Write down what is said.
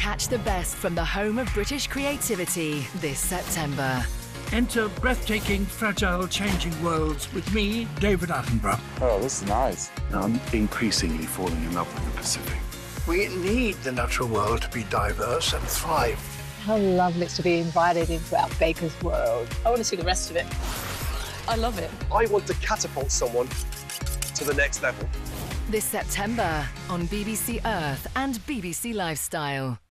Catch the best from the home of British creativity this September. Enter breathtaking, fragile, changing worlds with me, David Attenborough. Oh, this is nice. I'm increasingly falling in love with the Pacific. We need the natural world to be diverse and thrive. How lovely it's to be invited into our baker's world. I want to see the rest of it. I love it. I want to catapult someone to the next level. This September on BBC Earth and BBC Lifestyle.